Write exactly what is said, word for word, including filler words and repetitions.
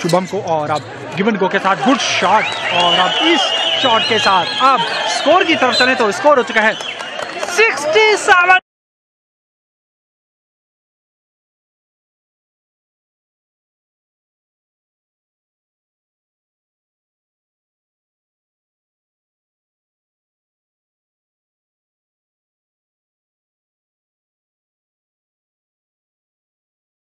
शुभम को, और अब गिवन गो के साथ गुड शॉट, और अब इस शॉट के साथ अब स्कोर की तरफ चले तो स्कोर हो चुका है सिक्सटी सेवन।